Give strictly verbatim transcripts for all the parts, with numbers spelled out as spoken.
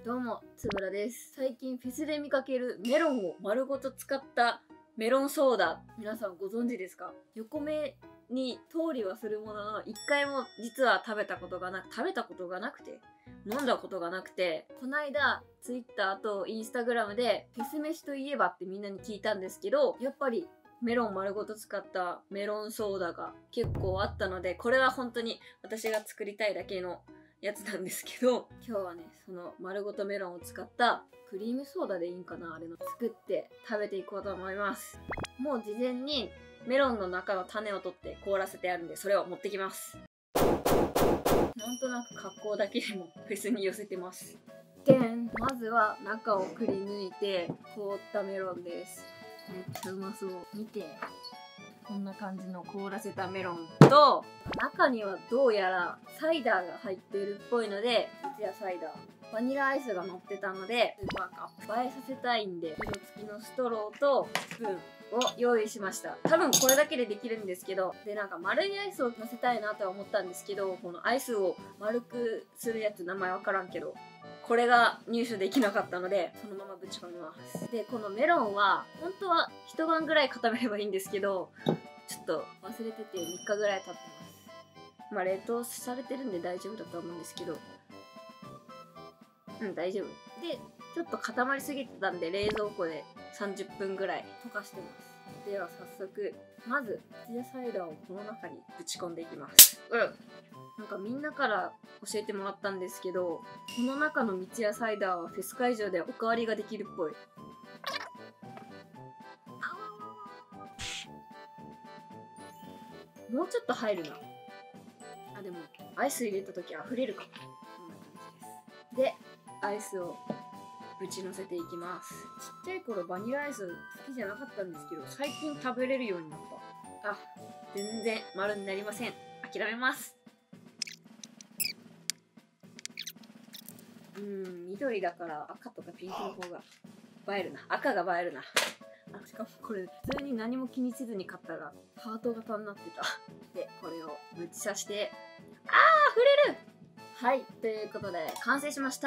どうも、つぶらです。最近フェスで見かけるメロンを丸ごと使ったメロンソーダ、皆さんご存知ですか？横目に通りはするものの、一回も実は食べたことがなく、食べたことがなくて、飲んだことがなくて、こないだツイッターとインスタグラムでフェス飯といえばってみんなに聞いたんですけど、やっぱりメロン丸ごと使ったメロンソーダが結構あったので、これは本当に私が作りたいだけのやつなんですけど、今日はね、その丸ごとメロンを使ったクリームソーダでいいんかな、あれの作って食べていこうと思います。もう事前にメロンの中の種を取って凍らせてあるんで、それを持ってきます。なんとなく格好だけでもフェスに寄せてます。でん、まずは中をくり抜いて凍ったメロンです。めっちゃうまそう。見て、こんな感じの凍らせたメロンと、中にはどうやらサイダーが入っているっぽいので、三ツ矢サイダー、バニラアイスが乗ってたので、スーパーカップ映えさせたいんで、色付きのストローとスプーンを用意しました。多分これだけでできるんですけど、でなんか丸いアイスを乗せたいなとは思ったんですけど、このアイスを丸くするやつ、名前わからんけど、これが入手できなかったので、そのままぶち込みます。で、このメロンは、本当は一晩ぐらい固めればいいんですけど、ちょっと忘れててみっかぐらい経ってます。まあ冷凍されてるんで大丈夫だと思うんですけど、うん、大丈夫。で、ちょっと固まりすぎてたんで、冷蔵庫でさんじゅっぷんぐらい溶かしてます。では早速、まず、三ツ矢サイダーをこの中にぶち込んでいきます。うん。なんかみんなから教えてもらったんですけど、この中の三ツ矢サイダーはフェス会場でおかわりができるっぽい。もうちょっと入るな。あ、でも、アイス入れたとき溢れるかも。こんな感じです。で、アイスをぶち乗せていきます。ちっちゃい頃バニラアイス好きじゃなかったんですけど、最近食べれるようになった。あ、全然丸になりません。諦めます。うーん、緑だから赤とかピンクの方が映えるな。赤が映えるな。あ、しかもこれ普通に何も気にせずに買ったらハート型になってた。で、これをぶち刺して、あー、溢れる！はい、ということで完成しました。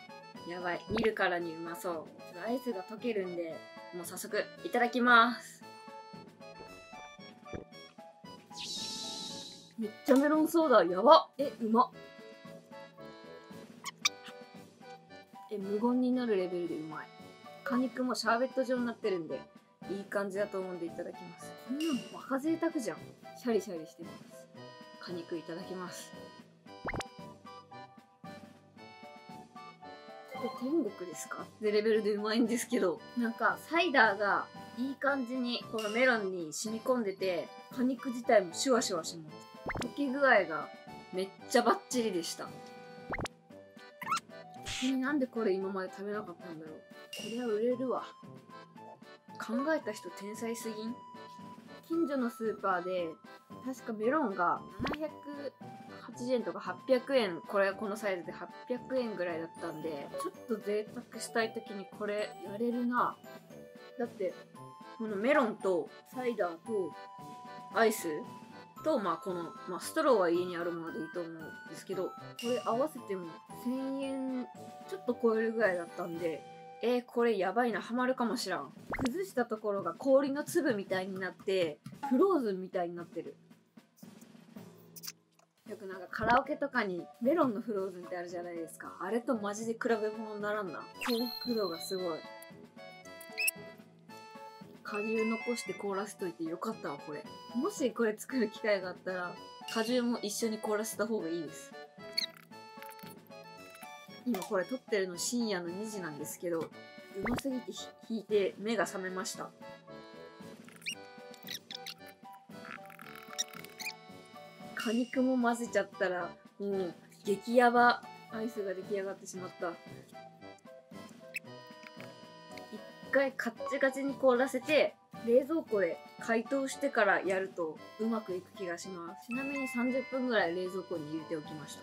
やばい、見るからにうまそう。ちょっとアイスが溶けるんで、もう早速いただきます。めっちゃメロンソーダ、やばっ！え、うまっ！え、無言になるレベルでうまい。果肉もシャーベット状になってるんで、いい感じだと思うんでいただきます。こんなんバカ贅沢じゃん。シャリシャリしてます。果肉いただきます。これ天国ですかってレベルでうまいんですけど、なんかサイダーがいい感じにこのメロンに染み込んでて、果肉自体もシュワシュワします。溶け具合がめっちゃバッチリでした。なんでこれ今まで食べなかったんだろう。これは売れるわ。考えた人天才すぎん？近所のスーパーで確かメロンがななひゃくはちじゅうえんとかはっぴゃくえん、これこのサイズではっぴゃくえんぐらいだったんで、ちょっと贅沢したい時にこれやれるな。だってこのメロンとサイダーとアイスと、まあこの、まあ、ストローは家にあるものでいいと思うんですけど、これ合わせてもせんえんちょっと超えるぐらいだったんで、えー、これやばいな、ハマるかもしらん。崩したところが氷の粒みたいになってフローズンみたいになってる。よくなんかカラオケとかにメロンのフローズンってあるじゃないですか。あれとマジで比べ物にならんな。幸福度がすごい。果汁残して凍らせといてよかったわ、これ。もしこれ作る機会があったら果汁も一緒に凍らせた方がいいです。今これ撮ってるの深夜のにじなんですけど、うますぎて引いて目が覚めました。果肉も混ぜちゃったらもう激ヤバアイスが出来上がってしまった。一回カッチカチに凍らせて冷蔵庫で解凍してからやるとうまくいく気がします。ちなみにさんじゅっぷんぐらい冷蔵庫に入れておきました。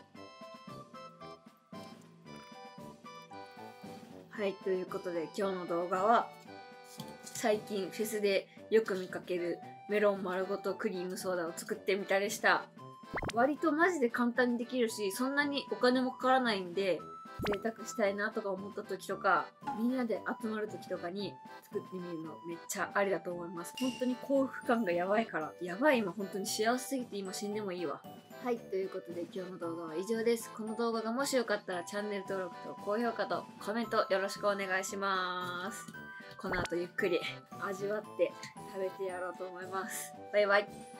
はい、ということで今日の動画は最近フェスでよく見かけるメロン丸ごとクリームソーダを作ってみたでした。割とマジで簡単にできるし、そんなにお金もかからないんで贅沢したいなとか思った時とか、みんなで集まる時とかに作ってみるのめっちゃありだと思います。本当に幸福感がやばいから。やばい、今本当に幸せすぎて今死んでもいいわ。はい、ということで今日の動画は以上です。この動画がもしよかったらチャンネル登録と高評価とコメントよろしくお願いします。この後ゆっくり味わって食べてやろうと思います。バイバイ。